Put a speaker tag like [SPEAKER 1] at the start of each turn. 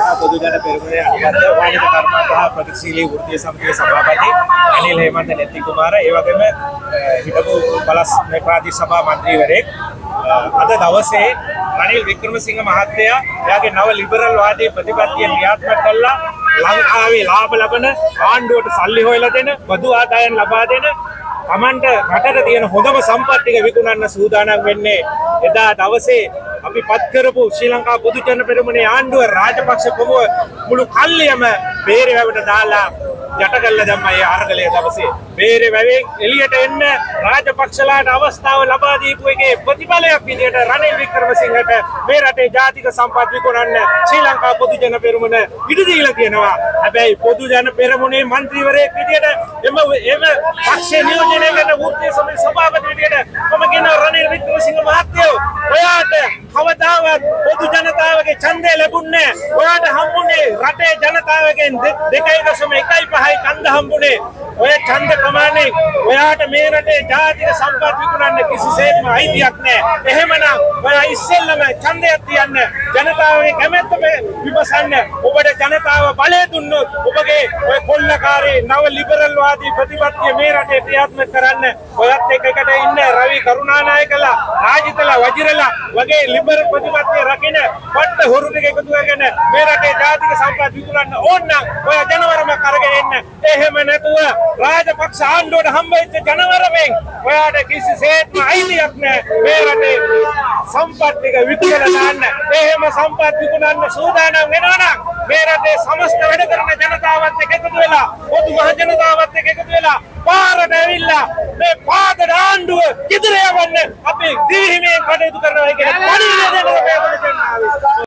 [SPEAKER 1] ලංකා පොදුජන පෙරමුණේ අනුබද්ධ වාණිජ කර්මාන්ත ප්‍රගතිශීලී වෘත්තීය සමිතියේ සභාපති අනිල් හේමන්ත නෙත්ති කුමාර ඒ වගේම හිටපු පළස් ප්‍රාදේශීය සභා මන්ත්‍රීවරයෙක් අද දවසේ රනිල් වික්‍රමසිංහ මහත්තයා එයාගේ නව ලිබරල් වාදී ප්‍රතිපත්තිය ක්‍රියාත්මක කළා ලංකාවේ ලාභ ලබන ආණ්ඩුවට සල්ලි හොයලා දෙන බදු ආදායම් ලබා දෙන තමන්ට රටට තියෙන හොඳම සම්පත් ටික විකුණන්න සූදානම් වෙන්නේ එදා දවසේ අපි පත් කරපු ශ්‍රී ලංකා පොදුජන පෙරමුණේ ආණ්ඩුව රාජපක්ෂ ප්‍රමුඛ මුළු කල්ලියම බේරේ වැවට දාලා යට කළ දැම්මා ඒ අරගලයේ දවසේ බේරේ වැවෙන් එළියට එන්න රාජපක්ෂලාට අවස්ථාව ලබා දීපු එකේ ප්‍රතිඵලයක් විදියට රනිල් වික්‍රමසිංහට මේ රටේ ජාතික සම්පත් විකුණන්න ශ්‍රී ලංකා පොදුජන පෙරමුණ ඉඩ දීලා තියෙනවා. හැබැයි පොදුජන පෙරමුණේ മന്ത്രിවරයෙක් විදියට එම පක්ෂේ නියෝජනය කරන වෘත්තීය සමිති සභාපති විදියට මම කියන රනිල් වික්‍රමසිංහ මහත්තයෝ ඔයාට කවදාවත් පොදු ජනතාවගේ ඡන්දය ලැබුණේ නැහැ. ඔයාට හම්බුනේ රටේ ජනතාවගෙන් 2.15යි ඡන්ද හම්බුනේ. ඔය ඡන්ද ප්‍රමාණය ඔයාට මේ රටේ ජාතික සම්පත් විකුණන්න කිසිසේත්ම අයිතියක් නැහැ. එහෙමනම් ඔයා ඉස්සෙල්ලම ඡන්දයක් තියන්න ජනතාවගේ කැමැත්ත විමසන්න. ඔබට ජනතාව බලය දුන්නොත් ඔබගේ ඔය කොල්ලකාරී නව ලිබරල් වාදී ප්‍රතිපත්තිය මේ රටේ ක්‍රියාත්මක කරන්න ඔයත් එකට ඉන්න රවි කරුණානායකලා රාජිතලා වජිරලා වගේ ලිබරල් ප්‍රතිපත්තිය රකින්න පට්ට හොරු ටික එකතු කරගෙන මේ රටේ ජාතික සම්පත් විකුණන්න ඕන නම් ඔය ජනවරම කරගෙන එන්න. එහෙම නැතුව රාජපක්ෂ ආණ්ඩුවට හම්බෙච්ච ජනවරමෙන් ඔයාට කිසිසේත්ම අයිතියක් නැහැ මේ රටේ සම්පත් ටික විකුණලා දාන්න. එහෙම සම්පත් විකුණන්න සූදානම් වෙනවා නම් මේ රටේ සමස්ත වැඩ කරන ජනතාවත් එක්ක එකතු වෙලා පොදු මහ ජනතාවත් එක්ක එකතු වෙලා පාරට ඇවිල්ලා මේ පාදට ආණ්ඩුව ඉදිරිය යවන්න අපි දිවිහිමියෙන් කටයුතු කරනවා කියන පණිවිඩය දෙන්න